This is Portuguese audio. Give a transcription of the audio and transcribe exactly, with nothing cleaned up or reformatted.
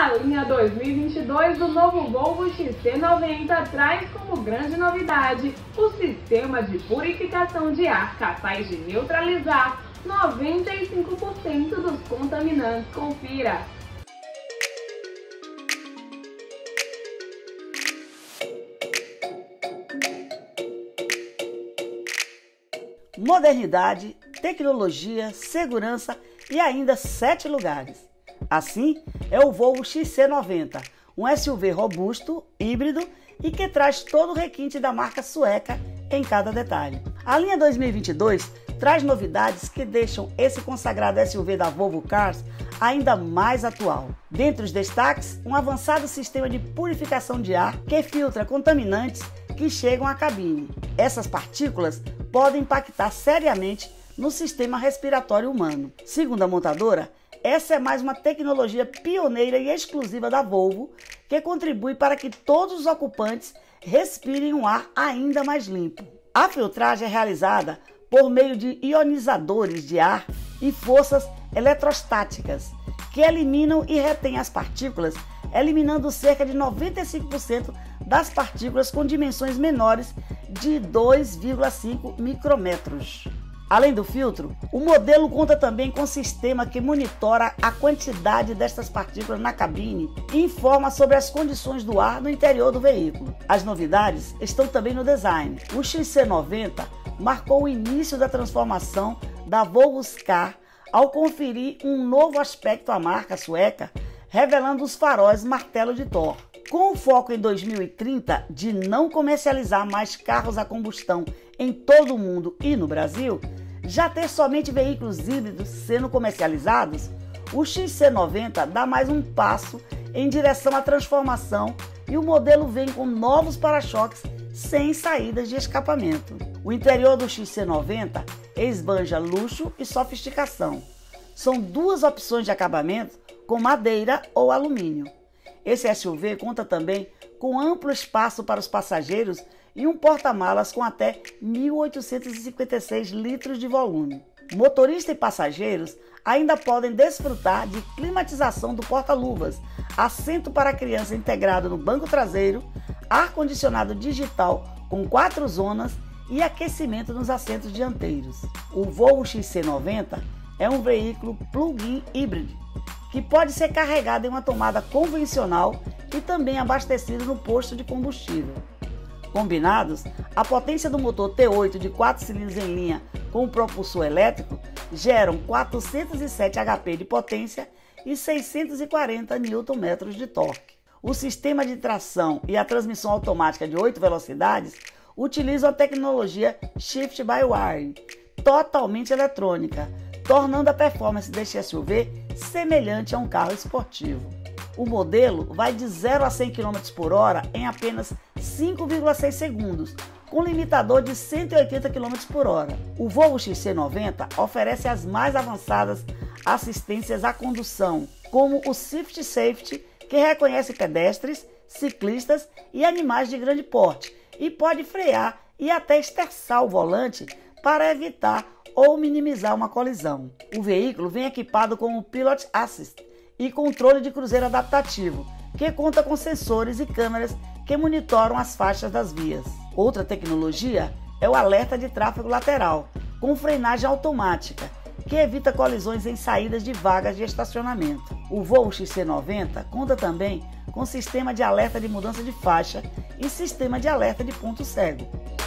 A linha dois mil e vinte e dois do novo Volvo X C noventa traz como grande novidade o sistema de purificação de ar capaz de neutralizar noventa e cinco por cento dos contaminantes. Confira! Modernidade, tecnologia, segurança e ainda sete lugares. Assim é o Volvo X C noventa, um S U V robusto, híbrido e que traz todo o requinte da marca sueca em cada detalhe. A linha dois mil e vinte e dois traz novidades que deixam esse consagrado S U V da Volvo Cars ainda mais atual. Dentre os destaques, um avançado sistema de purificação de ar que filtra contaminantes que chegam à cabine. Essas partículas podem impactar seriamente no sistema respiratório humano. Segundo a montadora, essa é mais uma tecnologia pioneira e exclusiva da Volvo que contribui para que todos os ocupantes respirem um ar ainda mais limpo. A filtragem é realizada por meio de ionizadores de ar e forças eletrostáticas que eliminam e retêm as partículas, eliminando cerca de noventa e cinco por cento das partículas com dimensões menores de dois vírgula cinco micrômetros. Além do filtro, o modelo conta também com um sistema que monitora a quantidade destas partículas na cabine e informa sobre as condições do ar no interior do veículo. As novidades estão também no design. O X C noventa marcou o início da transformação da Volvo Car ao conferir um novo aspecto à marca sueca, revelando os faróis martelo de Thor. Com o foco em dois mil e trinta de não comercializar mais carros a combustão em todo o mundo e no Brasil, já ter somente veículos híbridos sendo comercializados, o X C noventa dá mais um passo em direção à transformação e o modelo vem com novos para-choques sem saídas de escapamento. O interior do X C noventa esbanja luxo e sofisticação. São duas opções de acabamento com madeira ou alumínio. Esse S U V conta também com amplo espaço para os passageiros e um porta-malas com até mil oitocentos e cinquenta e seis litros de volume. Motorista e passageiros ainda podem desfrutar de climatização do porta-luvas, assento para criança integrado no banco traseiro, ar-condicionado digital com quatro zonas e aquecimento nos assentos dianteiros. O Volvo X C noventa é um veículo plug-in híbrido que pode ser carregado em uma tomada convencional e também abastecido no posto de combustível. Combinados, a potência do motor T oito de quatro cilindros em linha com o propulsor elétrico geram quatrocentos e sete H P de potência e seiscentos e quarenta newton-metros de torque. O sistema de tração e a transmissão automática de oito velocidades utilizam a tecnologia Shift by Wire, totalmente eletrônica, tornando a performance deste S U V semelhante a um carro esportivo. O modelo vai de zero a cem quilômetros por hora em apenas cinco vírgula seis segundos, com limitador de cento e oitenta quilômetros por hora. O Volvo X C noventa oferece as mais avançadas assistências à condução, como o Shift Safety, que reconhece pedestres, ciclistas e animais de grande porte e pode frear e até esterçar o volante para evitar ou minimizar uma colisão. O veículo vem equipado com o Pilot Assist e controle de cruzeiro adaptativo, que conta com sensores e câmeras que monitoram as faixas das vias. Outra tecnologia é o alerta de tráfego lateral, com frenagem automática, que evita colisões em saídas de vagas de estacionamento. O Volvo X C noventa conta também com sistema de alerta de mudança de faixa e sistema de alerta de ponto cego.